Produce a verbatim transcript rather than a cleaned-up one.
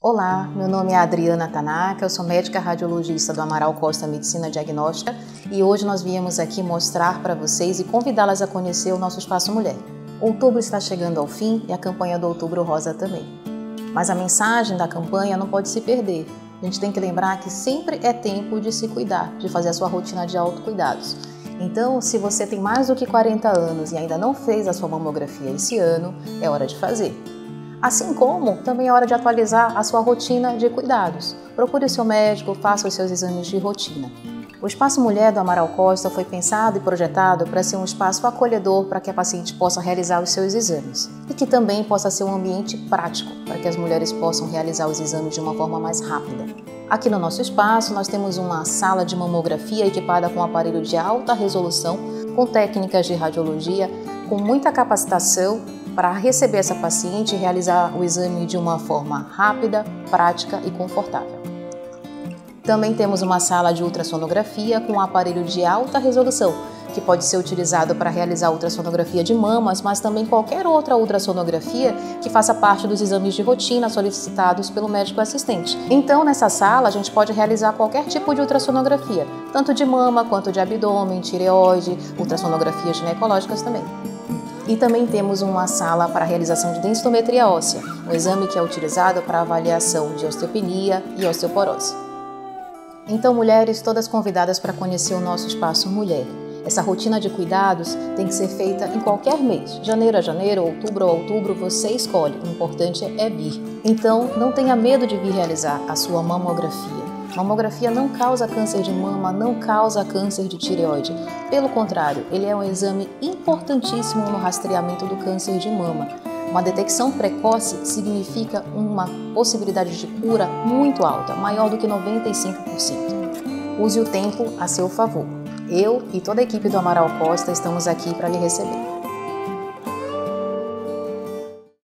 Olá, meu nome é Adriana Tanaka, eu sou médica radiologista do Amaral Costa Medicina Diagnóstica e hoje nós viemos aqui mostrar para vocês e convidá-las a conhecer o nosso Espaço Mulher. Outubro está chegando ao fim e a campanha do Outubro Rosa também. Mas a mensagem da campanha não pode se perder. A gente tem que lembrar que sempre é tempo de se cuidar, de fazer a sua rotina de autocuidados. Então, se você tem mais do que quarenta anos e ainda não fez a sua mamografia esse ano, é hora de fazer. Assim como também é hora de atualizar a sua rotina de cuidados. Procure o seu médico, faça os seus exames de rotina. O Espaço Mulher do Amaral Costa foi pensado e projetado para ser um espaço acolhedor para que a paciente possa realizar os seus exames e que também possa ser um ambiente prático para que as mulheres possam realizar os exames de uma forma mais rápida. Aqui no nosso espaço nós temos uma sala de mamografia equipada com um aparelho de alta resolução, com técnicas de radiologia, com muita capacitação para receber essa paciente e realizar o exame de uma forma rápida, prática e confortável. Também temos uma sala de ultrassonografia com um aparelho de alta resolução, que pode ser utilizado para realizar ultrassonografia de mamas, mas também qualquer outra ultrassonografia que faça parte dos exames de rotina solicitados pelo médico assistente. Então, nessa sala, a gente pode realizar qualquer tipo de ultrassonografia, tanto de mama quanto de abdômen, tireoide, ultrassonografias ginecológicas também. E também temos uma sala para a realização de densitometria óssea, um exame que é utilizado para avaliação de osteopenia e osteoporose. Então, mulheres todas convidadas para conhecer o nosso Espaço Mulher. Essa rotina de cuidados tem que ser feita em qualquer mês, janeiro a janeiro, outubro a outubro, você escolhe, o importante é vir. Então, não tenha medo de vir realizar a sua mamografia. Mamografia não causa câncer de mama, não causa câncer de tireoide. Pelo contrário, ele é um exame importantíssimo no rastreamento do câncer de mama. Uma detecção precoce significa uma possibilidade de cura muito alta, maior do que noventa e cinco por cento. Use o tempo a seu favor. Eu e toda a equipe do Amaral Costa estamos aqui para lhe receber.